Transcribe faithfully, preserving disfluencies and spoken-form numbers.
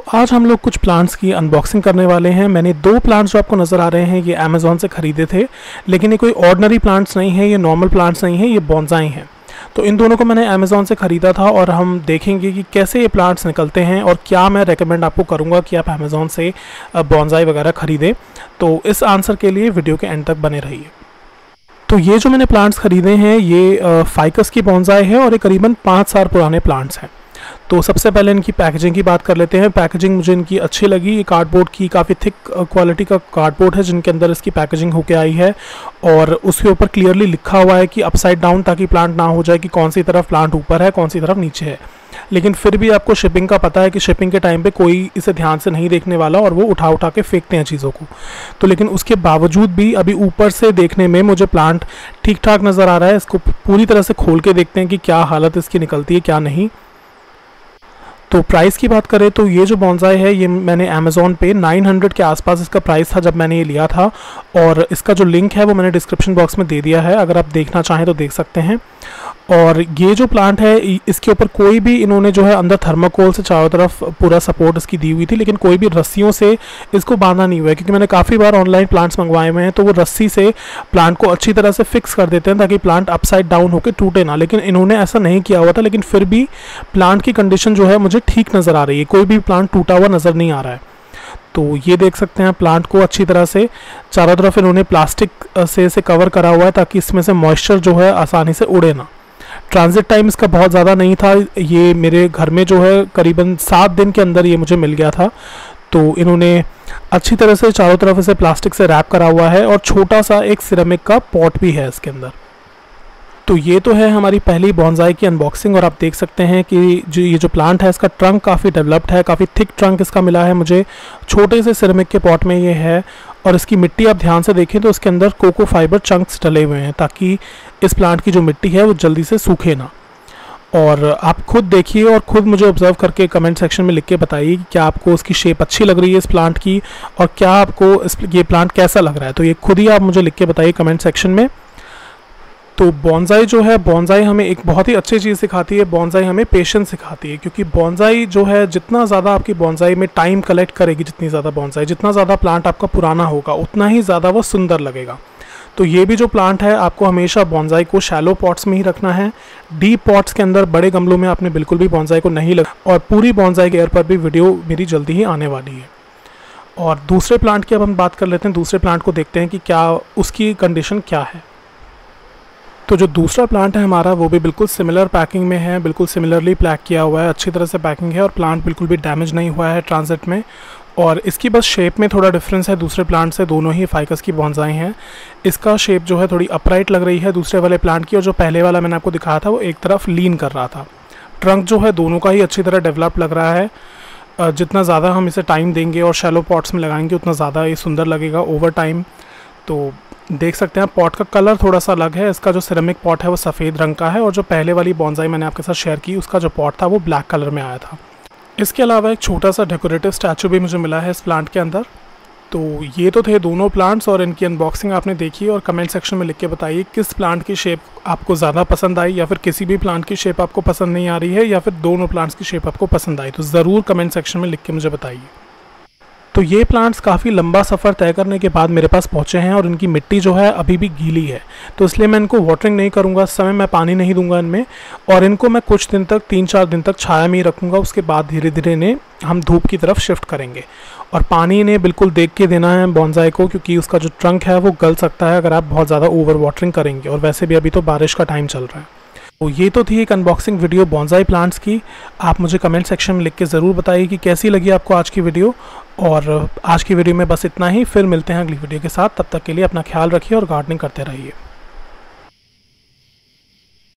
आज हम लोग कुछ प्लांट्स की अनबॉक्सिंग करने वाले हैं। मैंने दो प्लांट्स जो आपको नज़र आ रहे हैं ये अमेज़ॉन से ख़रीदे थे, लेकिन ये कोई ऑर्डिनरी प्लांट्स नहीं है, ये नॉर्मल प्लांट्स नहीं है, ये बॉन्साई हैं। तो इन दोनों को मैंने अमेज़ॉन से ख़रीदा था और हम देखेंगे कि कैसे ये प्लांट्स निकलते हैं और क्या मैं रेकमेंड आपको करूँगा कि आप अमेज़ॉन से बॉन्साई वगैरह ख़रीदें। तो इस आंसर के लिए वीडियो के एंड तक बने रहिए। तो ये जो मैंने प्लांट्स ख़रीदे हैं ये फाइकस की बॉन्साई है और ये करीबन पाँच साल पुराने प्लांट्स हैं। तो सबसे पहले इनकी पैकेजिंग की बात कर लेते हैं। पैकेजिंग मुझे इनकी अच्छी लगी। ये कार्डबोर्ड की काफ़ी थिक क्वालिटी का कार्डबोर्ड है जिनके अंदर इसकी पैकेजिंग होके आई है और उसके ऊपर क्लियरली लिखा हुआ है कि अपसाइड डाउन, ताकि प्लांट ना हो जाए कि कौन सी तरफ प्लांट ऊपर है कौन सी तरफ नीचे है। लेकिन फिर भी आपको शिपिंग का पता है कि शिपिंग के टाइम पे कोई इसे ध्यान से नहीं देखने वाला और वो उठा उठा के फेंकते हैं चीज़ों को। तो लेकिन उसके बावजूद भी अभी ऊपर से देखने में मुझे प्लांट ठीक ठाक नज़र आ रहा है। इसको पूरी तरह से खोल के देखते हैं कि क्या हालत इसकी निकलती है क्या नहीं। तो प्राइस की बात करें तो ये जो बॉन्साई है ये मैंने अमेज़ॉन पे नौ सौ के आसपास इसका प्राइस था जब मैंने ये लिया था, और इसका जो लिंक है वो मैंने डिस्क्रिप्शन बॉक्स में दे दिया है, अगर आप देखना चाहें तो देख सकते हैं। और ये जो प्लांट है इसके ऊपर कोई भी इन्होंने जो है अंदर थर्माकोल से चारों तरफ पूरा सपोर्ट इसकी दी हुई थी, लेकिन कोई भी रस्सियों से इसको बांधा नहीं हुआ है, क्योंकि मैंने काफ़ी बार ऑनलाइन प्लांट्स मंगवाए हुए हैं तो वो रस्सी से प्लांट को अच्छी तरह से फिक्स कर देते हैं ताकि प्लांट अपसाइड डाउन होकर टूटे ना, लेकिन इन्होंने ऐसा नहीं किया हुआ था। लेकिन फिर भी प्लांट की कंडीशन जो है मुझे ठीक नज़र आ रही है, कोई भी प्लांट टूटा हुआ नज़र नहीं आ रहा है। तो ये देख सकते हैं प्लांट को अच्छी तरह से चारों तरफ इन्होंने प्लास्टिक से इसे कवर करा हुआ है ताकि इसमें से मॉइस्चर जो है आसानी से उड़े ना। ट्रांजिट टाइम इसका बहुत ज़्यादा नहीं था, ये मेरे घर में जो है करीबन सात दिन के अंदर ये मुझे मिल गया था। तो इन्होंने अच्छी तरह से चारों तरफ इसे प्लास्टिक से रैप करा हुआ है और छोटा सा एक सिरेमिक का पॉट भी है इसके अंदर। तो ये तो है हमारी पहली बॉन्साई की अनबॉक्सिंग, और आप देख सकते हैं कि जो ये जो प्लांट है इसका ट्रंक काफ़ी डेवलप्ड है, काफ़ी थिक ट्रंक इसका मिला है मुझे। छोटे से सिरेमिक के पॉट में ये है, और इसकी मिट्टी आप ध्यान से देखें तो इसके अंदर कोको फाइबर चंक्स डले हुए हैं ताकि इस प्लांट की जो मिट्टी है वो जल्दी से सूखे ना। और आप खुद देखिए और ख़ुद मुझे ऑब्जर्व करके कमेंट सेक्शन में लिख के बताइए कि क्या आपको इसकी शेप अच्छी लग रही है इस प्लांट की, और क्या आपको इस ये प्लांट कैसा लग रहा है। तो ये खुद ही आप मुझे लिख के बताइए कमेंट सेक्शन में। तो बॉन्साई जो है, बॉन्साई हमें एक बहुत ही अच्छी चीज़ सिखाती है। बॉन्साई हमें पेशेंस सिखाती है, क्योंकि बॉन्साई जो है जितना ज़्यादा आपकी बॉन्साई में टाइम कलेक्ट करेगी, जितनी ज़्यादा बॉन्साई, जितना ज़्यादा प्लांट आपका पुराना होगा उतना ही ज़्यादा वो सुंदर लगेगा। तो ये भी जो प्लांट है आपको हमेशा बॉन्साई को शैलो पॉट्स में ही रखना है। डीप पॉट्स के अंदर बड़े गमलों में आपने बिल्कुल भी बॉन्साई को नहीं लगा। और पूरी बॉन्साई केयर पर भी वीडियो मेरी जल्दी ही आने वाली है। और दूसरे प्लांट की अब हम बात कर लेते हैं। दूसरे प्लांट को देखते हैं कि क्या उसकी कंडीशन क्या है। तो जो दूसरा प्लांट है हमारा वो भी बिल्कुल सिमिलर पैकिंग में है, बिल्कुल सिमिलरली पैक किया हुआ है, अच्छी तरह से पैकिंग है और प्लांट बिल्कुल भी डैमेज नहीं हुआ है ट्रांजिट में। और इसकी बस शेप में थोड़ा डिफरेंस है दूसरे प्लांट से। दोनों ही फाइकस की बॉन्साई हैं। इसका शेप जो है थोड़ी अपराइट लग रही है दूसरे वाले प्लांट की, और जो पहले वाला मैंने आपको दिखाया था वो एक तरफ लीन कर रहा था। ट्रंक जो है दोनों का ही अच्छी तरह डेवलप लग रहा है। जितना ज़्यादा हम इसे टाइम देंगे और शैलो पॉट्स में लगाएंगे उतना ज़्यादा ये सुंदर लगेगा ओवर टाइम। तो देख सकते हैं पॉट का कलर थोड़ा सा अलग है। इसका जो सिरेमिक पॉट है वो सफ़ेद रंग का है, और जो पहले वाली बॉन्साई मैंने आपके साथ शेयर की उसका जो पॉट था वो ब्लैक कलर में आया था। इसके अलावा एक छोटा सा डेकोरेटिव स्टैचू भी मुझे मिला है इस प्लांट के अंदर। तो ये तो थे दोनों प्लांट्स, और इनकी अनबॉक्सिंग आपने देखी, और कमेंट सेक्शन में लिख के बताइए किस प्लांट की शेप आपको ज़्यादा पसंद आई, या फिर किसी भी प्लांट की शेप आपको पसंद नहीं आ रही है, या फिर दोनों प्लांट्स की शेप आपको पसंद आई। तो ज़रूर कमेंट सेक्शन में लिख के मुझे बताइए। तो ये प्लांट्स काफ़ी लंबा सफ़र तय करने के बाद मेरे पास पहुँचे हैं, और इनकी मिट्टी जो है अभी भी गीली है, तो इसलिए मैं इनको वाटरिंग नहीं करूँगा इस समय। मैं पानी नहीं दूंगा इनमें, और इनको मैं कुछ दिन तक, तीन चार दिन तक छाया में ही रखूँगा। उसके बाद धीरे धीरे इन्हें हम धूप की तरफ शिफ्ट करेंगे। और पानी इन्हें बिल्कुल देख के देना है बॉन्साई को, क्योंकि उसका जो ट्रंक है वो गल सकता है अगर आप बहुत ज़्यादा ओवर वाटरिंग करेंगे, और वैसे भी अभी तो बारिश का टाइम चल रहा है। तो ये तो थी एक अनबॉक्सिंग वीडियो बॉन्साई प्लांट्स की। आप मुझे कमेंट सेक्शन में लिख के ज़रूर बताइए कि कैसी लगी आपको आज की वीडियो। और आज की वीडियो में बस इतना ही, फिर मिलते हैं अगली वीडियो के साथ। तब तक के लिए अपना ख्याल रखिए और गार्डनिंग करते रहिए।